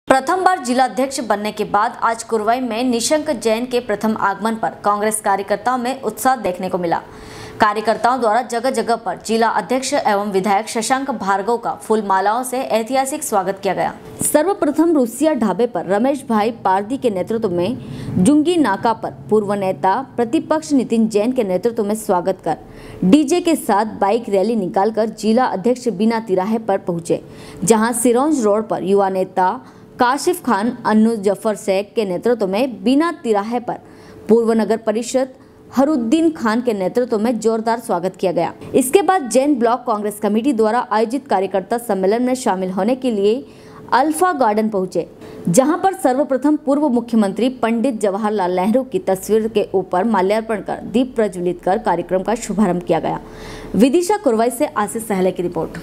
प्रथम बार जिलाध्यक्ष बनने के बाद आज कुरवाई में निशंक जैन के प्रथम आगमन पर कांग्रेस कार्यकर्ताओं में उत्साह देखने को मिला। कार्यकर्ताओं द्वारा जगह जगह पर जिला अध्यक्ष एवं विधायक शशांक भार्गव का फूल मालाओं से ऐतिहासिक स्वागत किया गया। सर्वप्रथम रूसिया ढाबे पर रमेश भाई पारदी के नेतृत्व में जुंगी नाका पर पूर्व नेता प्रतिपक्ष नितिन जैन के नेतृत्व में स्वागत कर डीजे के साथ बाइक रैली निकालकर जिला अध्यक्ष बिना तिराहे पर पहुंचे, जहां सिरोंज रोड पर युवा नेता काशिफ खान अन्नू जफर शेख के नेतृत्व में बिना तिराहे पर पूर्व नगर परिषद हरुद्दीन खान के नेतृत्व में जोरदार स्वागत किया गया। इसके बाद जैन ब्लॉक कांग्रेस कमेटी द्वारा आयोजित कार्यकर्ता सम्मेलन में शामिल होने के लिए अल्फा गार्डन पहुंचे, जहां पर सर्वप्रथम पूर्व मुख्यमंत्री पंडित जवाहरलाल नेहरू की तस्वीर के ऊपर माल्यार्पण कर दीप प्रज्वलित कर कार्यक्रम का शुभारंभ किया गया। विदिशा कुरवाई से आशीष सहले की रिपोर्ट।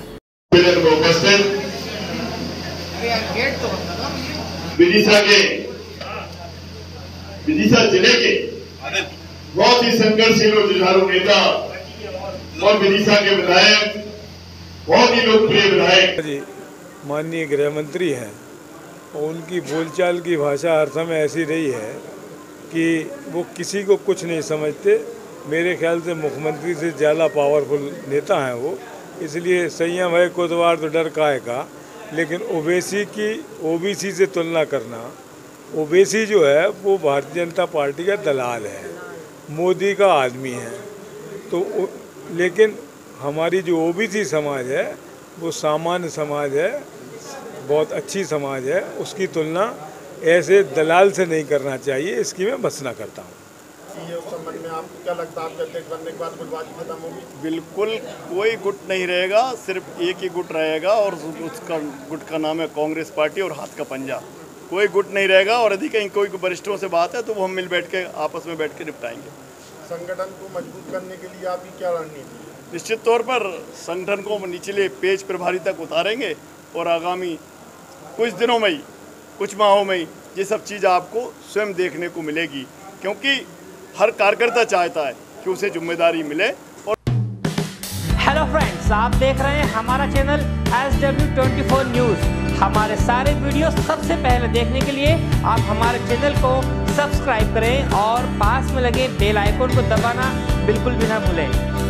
विदिशा जिले के बहुत ही संघर्षशील और जुझारू नेता और विदिशा के विधायक, बहुत ही लोकप्रिय विधायक जी माननीय गृह मंत्री हैं और उनकी बोलचाल की भाषा हर समय ऐसी रही है कि वो किसी को कुछ नहीं समझते। मेरे ख्याल से मुख्यमंत्री से ज़्यादा पावरफुल नेता हैं वो, इसलिए संयम है कोतवार तो डर काहे का। लेकिन ओवैसी की ओबीसी से तुलना करना, ओवैसी जो है वो भारतीय जनता पार्टी का दलाल है, मोदी का आदमी है। तो लेकिन हमारी जो ओबीसी समाज है वो सामान्य समाज है, बहुत अच्छी समाज है, उसकी तुलना ऐसे दलाल से नहीं करना चाहिए, इसकी मैं भर्त्सना करता हूँ। उस संबंध में आपको क्या लगता है, आपके अध्यक्ष बनने के बाद गुटबाजी खत्म होगी? बिल्कुल कोई गुट नहीं रहेगा, सिर्फ एक ही गुट रहेगा और उसका गुट का नाम है कांग्रेस पार्टी और हाथ का पंजा। कोई गुट नहीं रहेगा और यदि कहीं कोई वरिष्ठों से बात है तो वो हम मिल बैठ के आपस में बैठ के निपटाएंगे। संगठन को मजबूत करने के लिए आपकी क्या रणनीति है? निश्चित तौर पर संगठन को निचले पेज प्रभारी तक उतारेंगे और आगामी कुछ दिनों में ही, कुछ माहों में ही ये सब चीज़ आपको स्वयं देखने को मिलेगी, क्योंकि हर कार्यकर्ता चाहता है कि उसे जिम्मेदारी मिले। और हेलो फ्रेंड्स, आप देख रहे हैं हमारा चैनल SW24 न्यूज़। हमारे सारे वीडियो सबसे पहले देखने के लिए आप हमारे चैनल को सब्सक्राइब करें और पास में लगे बेल आइकन को दबाना बिल्कुल भी ना भूलें।